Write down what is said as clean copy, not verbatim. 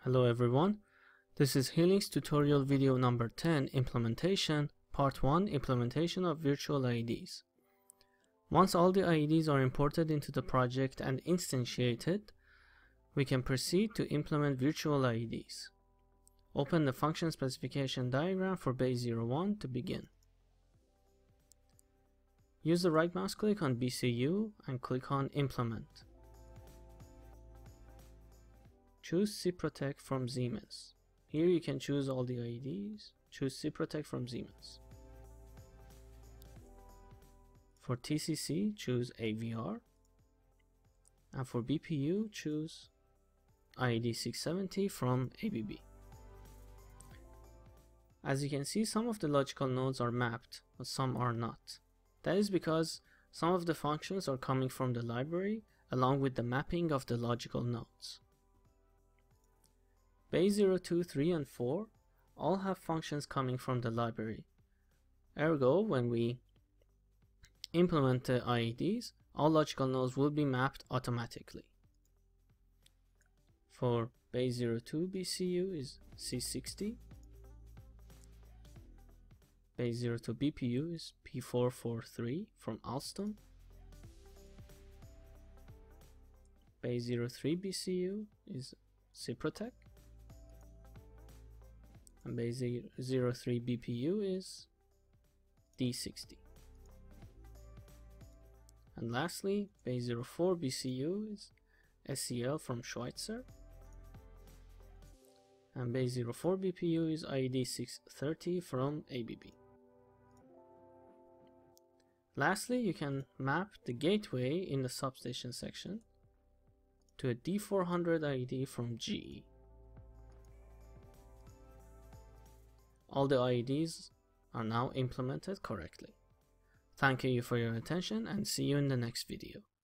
Hello everyone, this is Healing's tutorial video number 10, Implementation, Part 1, Implementation of Virtual IEDs. Once all the IEDs are imported into the project and instantiated, we can proceed to implement virtual IEDs. Open the function specification diagram for base 01 to begin. Use the right mouse click on BCU and click on Implement. Choose cProtect from Siemens. Here you can choose all the IEDs. Choose cProtect from Siemens. For TCC, choose AVR. And for BPU, choose IED 670 from ABB. As you can see, some of the logical nodes are mapped, but some are not. That is because some of the functions are coming from the library along with the mapping of the logical nodes. Base 0, 2, 3, and 4 all have functions coming from the library. Ergo, when we implement the IEDs, all logical nodes will be mapped automatically. For base 02 BCU is C60. Base 02 BPU is P443 from Alstom. Base 03 BCU is cProtect. And base 03 BPU is D60. And lastly, base 04 BCU is SEL from Schweitzer. And base 04 BPU is IED 630 from ABB. Lastly, you can map the gateway in the substation section to a D400 IED from GE. All the IEDs are now implemented correctly. Thank you for your attention and see you in the next video.